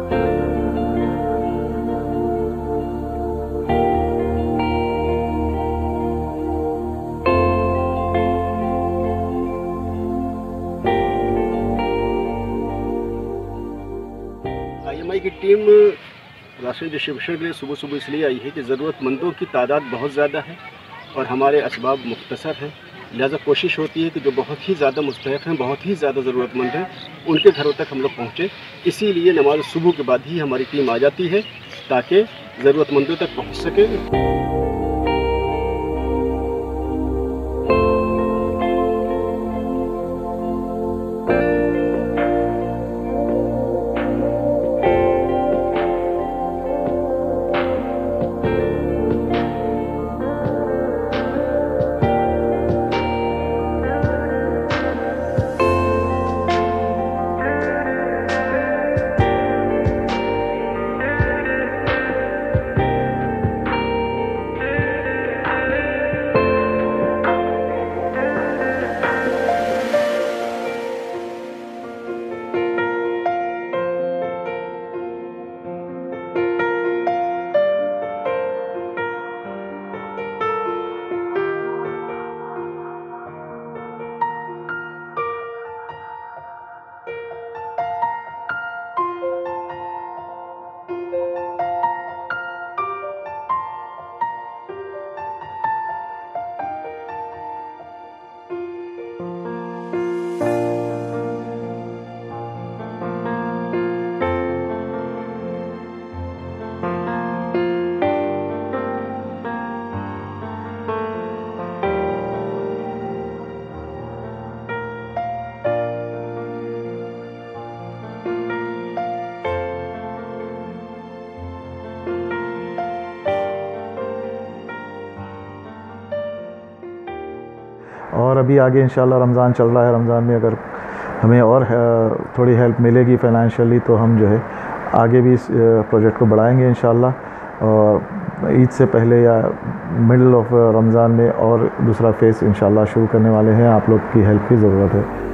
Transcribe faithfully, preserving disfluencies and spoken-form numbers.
आई की team ration distribution के लिए सुबह सुबह इसलिए आई है कि ज़रूरतमंदों की तादाद बहुत ज़्यादा है और हमारे असबाब मुख्तसर हैं। लिहाजा कोशिश होती है कि जो बहुत ही ज़्यादा मुस्तहक़ हैं, बहुत ही ज़्यादा ज़रूरतमंद हैं, उनके घरों तक हम लोग पहुँचें। इसीलिए नमाज सुबह के बाद ही हमारी टीम आ जाती है ताकि ज़रूरतमंदों तक पहुँच सके। और अभी आगे इंशाल्लाह रमज़ान चल रहा है। रमज़ान में अगर हमें और थोड़ी हेल्प मिलेगी फाइनेंशियली तो हम जो है आगे भी इस प्रोजेक्ट को बढ़ाएंगे इंशाल्लाह। और ईद से पहले या मिडल ऑफ रमज़ान में और दूसरा फेज़ इंशाल्लाह शुरू करने वाले हैं। आप लोग की हेल्प की ज़रूरत है।